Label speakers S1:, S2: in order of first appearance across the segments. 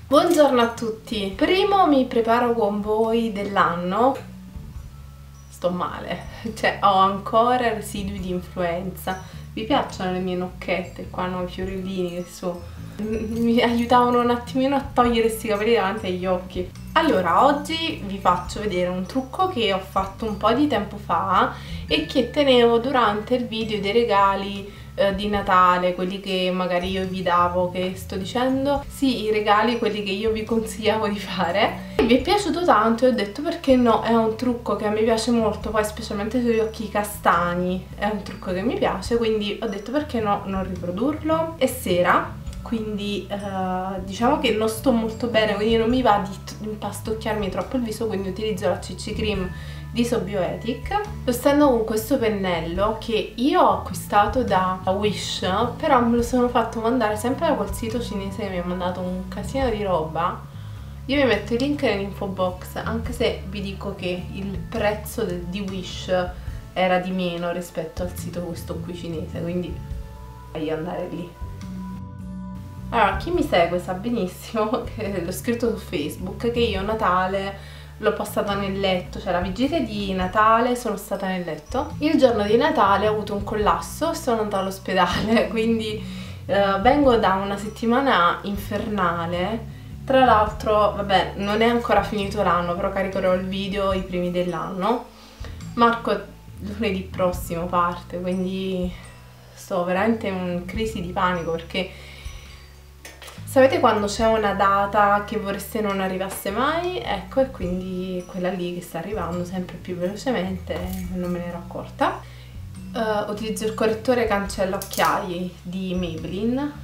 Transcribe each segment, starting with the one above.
S1: Buongiorno a tutti! Primo mi preparo con voi dell'anno. Sto male, cioè ho ancora residui di influenza. Vi piacciono le mie nocchette? Qua hanno i fiorellini che su mi aiutavano un attimino a togliere questi capelli davanti agli occhi. Allora, oggi vi faccio vedere un trucco che ho fatto un po' di tempo fa e che tenevo durante il video dei regali di Natale, quelli che magari io vi davo, che sto dicendo, sì, i regali, quelli che io vi consigliavo di fare. Mi è piaciuto tanto e ho detto perché no, è un trucco che a me piace molto, poi specialmente sugli occhi castani, è un trucco che mi piace, quindi ho detto perché no, non riprodurlo. È sera, quindi diciamo che non sto molto bene, quindi non mi va di impastocchiarmi troppo il viso, quindi utilizzo la CC Cream di Sobiotic. Lo stendo con questo pennello che io ho acquistato da Wish, però me lo sono fatto mandare sempre da quel sito cinese che mi ha mandato un casino di roba. Io vi metto i link nell'info box, anche se vi dico che il prezzo di Wish era di meno rispetto al sito questo qui cinese, quindi voglio andare lì. Allora, chi mi segue sa benissimo, che l'ho scritto su Facebook, che io a Natale l'ho passata nel letto, cioè la vigilia di Natale sono stata nel letto. Il giorno di Natale ho avuto un collasso e sono andata all'ospedale, quindi vengo da una settimana infernale. Tra l'altro, vabbè, non è ancora finito l'anno, però caricherò il video i primi dell'anno. Marco lunedì prossimo parte, quindi sto veramente in crisi di panico perché sapete quando c'è una data che vorreste non arrivasse mai? Ecco, e quindi quella lì che sta arrivando sempre più velocemente, non me ne ero accorta. Utilizzo il correttore cancella occhiali di Maybelline.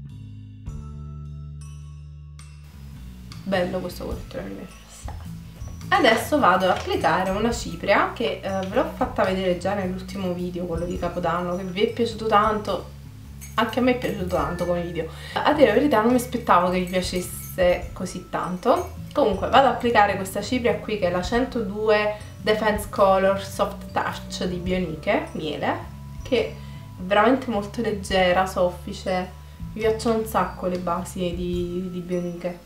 S1: Bello questo correttore, mi piace. Adesso vado ad applicare una cipria che ve l'ho fatta vedere già nell'ultimo video, quello di Capodanno, che vi è piaciuto tanto. Anche a me è piaciuto tanto come video. A dire la verità non mi aspettavo che vi piacesse così tanto. Comunque vado ad applicare questa cipria qui che è la 102 Defense Color Soft Touch di Bioniche, miele, che è veramente molto leggera, soffice. Mi piacciono un sacco le basi di Bioniche.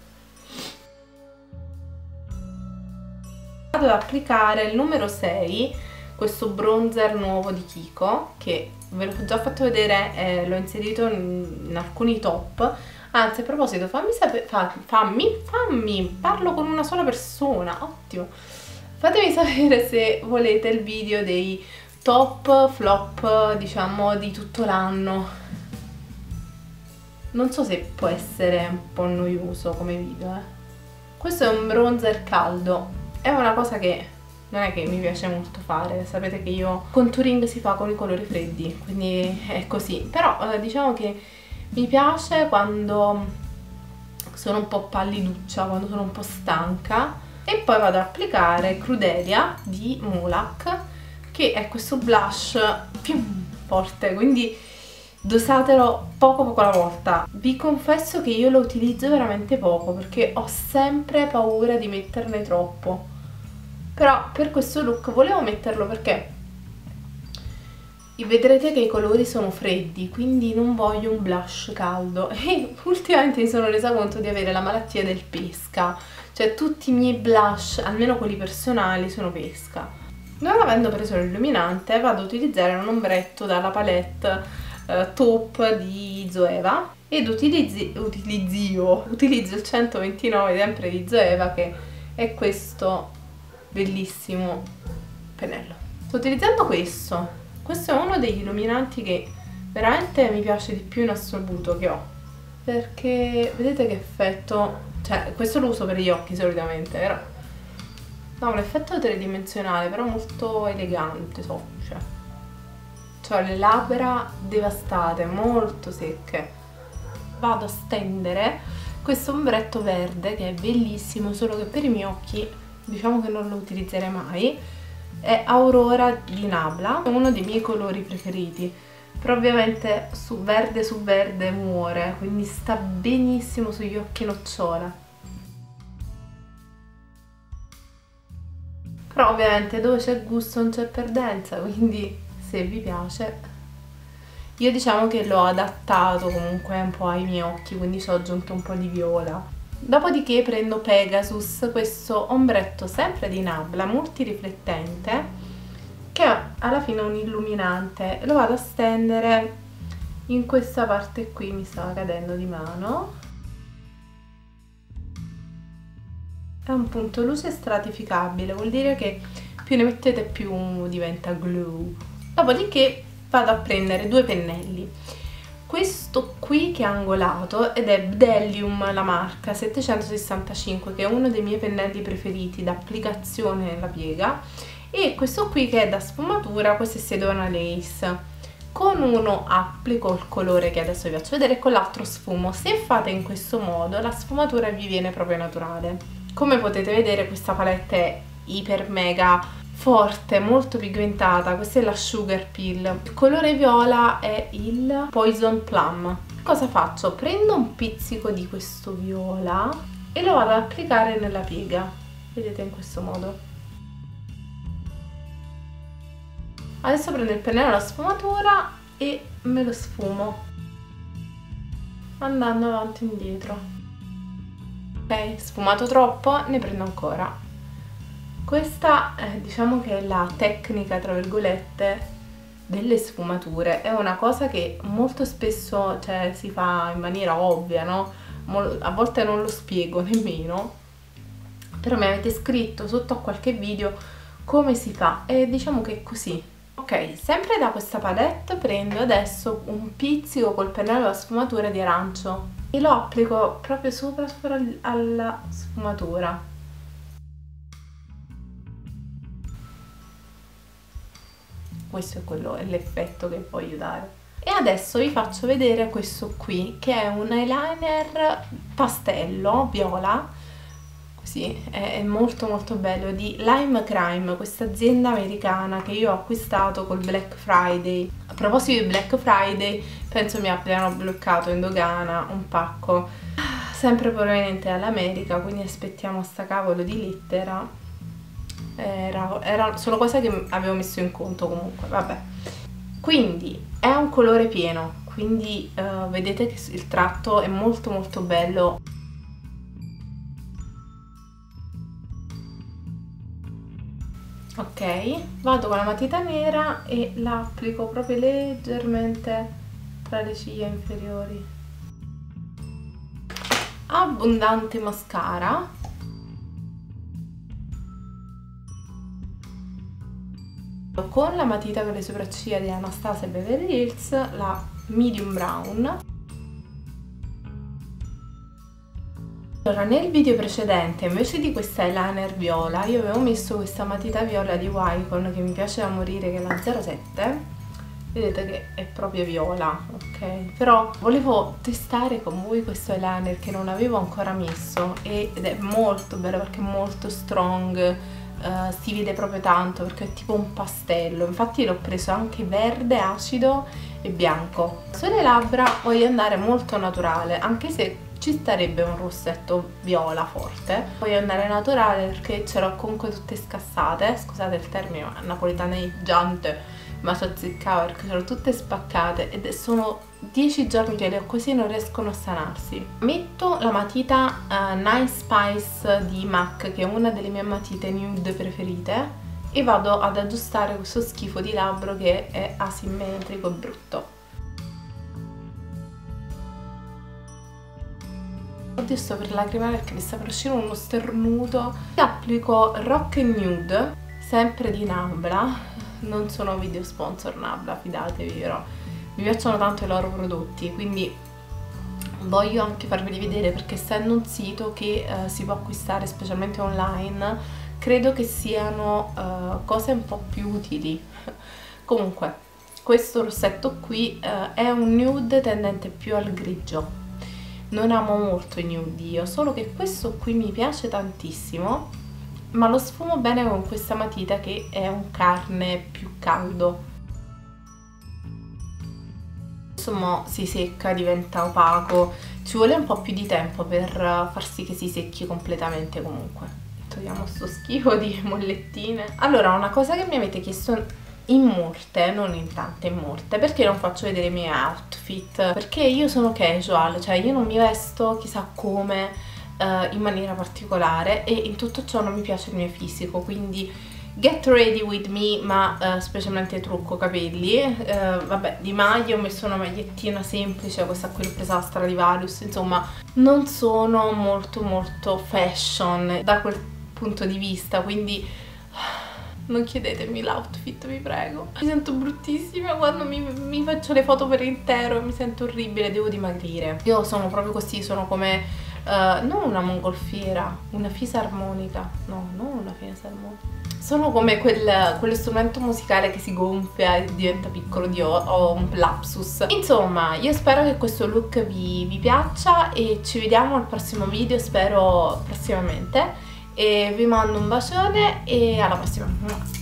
S1: Vado ad applicare il numero 6, questo bronzer nuovo di Kiko, che ve l'ho già fatto vedere, l'ho inserito in alcuni top. Anzi, a proposito, fammi sapere, fammi, parlo con una sola persona, ottimo. Fatemi sapere se volete il video dei top flop, diciamo, di tutto l'anno. Non so se può essere un po' noioso come video, Questo è un bronzer caldo, è una cosa che non è che mi piace molto fare, sapete che io contouring si fa con i colori freddi, quindi è così, però diciamo che mi piace quando sono un po' palliduccia, quando sono un po' stanca. E poi vado ad applicare Crudelia di Molac, che è questo blush più forte, quindi dosatelo poco alla volta. Vi confesso che io lo utilizzo veramente poco perché ho sempre paura di metterne troppo. Però per questo look volevo metterlo perché vedrete che i colori sono freddi, quindi non voglio un blush caldo. E ultimamente mi sono resa conto di avere la malattia del pesca, cioè tutti i miei blush, almeno quelli personali, sono pesca. Non avendo preso l'illuminante vado ad utilizzare un ombretto dalla palette Taupe di Zoeva ed utilizzo il 129 sempre di Zoeva, che è questo bellissimo pennello. Sto utilizzando questo è uno degli illuminanti che veramente mi piace di più in assoluto che ho, perché vedete che effetto, cioè questo lo uso per gli occhi solitamente, però no, un effetto tridimensionale però molto elegante, soffice. Ho le labbra devastate, molto secche. Vado a stendere questo ombretto verde che è bellissimo, solo che per i miei occhi diciamo che non lo utilizzerei mai. È Aurora di Nabla, è uno dei miei colori preferiti, però ovviamente su verde muore, quindi sta benissimo sugli occhi nocciola. Però ovviamente dove c'è gusto non c'è perdenza, quindi se vi piace. Io diciamo che l'ho adattato comunque un po' ai miei occhi, quindi ci ho aggiunto un po' di viola. Dopodiché prendo Pegasus, questo ombretto sempre di Nabla, multiriflettente, che alla fine è un illuminante. Lo vado a stendere in questa parte qui, mi stava cadendo di mano. È un punto luce stratificabile, vuol dire che più ne mettete più diventa glue. Dopodiché vado a prendere due pennelli. Questo qui che è angolato ed è Bdellium, la marca 765, che è uno dei miei pennelli preferiti da applicazione nella piega, e questo qui che è da sfumatura, questo è Sedona Lace. Con uno applico il colore che adesso vi faccio vedere e con l'altro sfumo. Se fate in questo modo la sfumatura vi viene proprio naturale. Come potete vedere questa palette è iper mega forte, molto pigmentata. Questa è la Sugar Pill. Il colore viola è il Poison Plum. Cosa faccio? Prendo un pizzico di questo viola e lo vado ad applicare nella piega. Vedete, in questo modo. Adesso prendo il pennello alla sfumatura e me lo sfumo andando avanti e indietro. Ok, sfumato troppo, ne prendo ancora. Questa diciamo che è la tecnica, tra virgolette, delle sfumature. È una cosa che molto spesso, cioè, si fa in maniera ovvia, no? A volte non lo spiego nemmeno, però mi avete scritto sotto a qualche video come si fa e diciamo che è così. Ok, sempre da questa palette prendo adesso un pizzico col pennello da sfumatura di arancio e lo applico proprio sopra alla sfumatura. Questo è quello, è l'effetto che voglio dare. E adesso vi faccio vedere questo qui, che è un eyeliner pastello, viola, così, è molto molto bello, di Lime Crime, questa azienda americana che io ho acquistato col Black Friday. A proposito di Black Friday, penso mi abbiano bloccato in dogana un pacco, sempre proveniente dall'America, quindi aspettiamo sta cavolo di lettera. Sono cose che avevo messo in conto comunque, vabbè. Quindi è un colore pieno, quindi vedete che il tratto è molto molto bello. Ok, vado con la matita nera e la applico proprio leggermente tra le ciglia inferiori. Abbondante mascara. Con la matita per le sopracciglia di Anastasia Beverly Hills, la Medium Brown. Allora, nel video precedente, invece di questa eyeliner viola, io avevo messo questa matita viola di Wycon che mi piace da morire, che è la 07. Vedete che è proprio viola, ok? Però volevo testare con voi questo eyeliner che non avevo ancora messo ed è molto bello perché è molto strong. Si vede proprio tanto perché è tipo un pastello, infatti l'ho preso anche verde, acido e bianco. Sulle labbra voglio andare molto naturale, anche se ci starebbe un rossetto viola forte. Voglio andare naturale perché ce l'ho comunque tutte scassate, scusate il termine, ma napoletaneggiante, ma so azzeccava perché ce l'ho tutte spaccate ed sono 10 giorni che le ho così, non riescono a sanarsi. Metto la matita Nice Spice di MAC, che è una delle mie matite nude preferite, e vado ad aggiustare questo schifo di labbro che è asimmetrico e brutto. Oddio, sto per lacrimare perché mi sta per uscire uno sternuto. Applico Rock Nude, sempre di Nabla. Non sono video sponsor Nabla, fidatevi, però mi piacciono tanto i loro prodotti, quindi voglio anche farveli vedere perché essendo un sito che si può acquistare specialmente online, credo che siano cose un po' più utili. Comunque, questo rossetto qui è un nude tendente più al grigio. Non amo molto i nude io, solo che questo qui mi piace tantissimo, ma lo sfumo bene con questa matita che è un carne più caldo. Insomma, si secca, diventa opaco, ci vuole un po' più di tempo per far sì che si secchi completamente. Comunque togliamo sto schifo di mollettine. Allora, una cosa che mi avete chiesto in molte, non in tante, in molte, perché non faccio vedere i miei outfit, perché io sono casual, cioè io non mi vesto chissà come, in maniera particolare, e in tutto ciò non mi piace il mio fisico, quindi get ready with me, ma specialmente trucco capelli. Vabbè, di maglia ho messo una magliettina semplice, questa qui l'ho presa a Stradivarius, insomma non sono molto fashion da quel punto di vista, quindi non chiedetemi l'outfit, vi prego. Mi sento bruttissima quando mi faccio le foto per intero, mi sento orribile, devo dimagrire. Io sono proprio così, sono come non una mongolfiera, una fisarmonica, no, non una fisarmonica. Sono come quello strumento musicale che si gonfia e diventa piccolo. Ho un lapsus. Insomma, io spero che questo look vi piaccia e ci vediamo al prossimo video, spero prossimamente. E vi mando un bacione e alla prossima.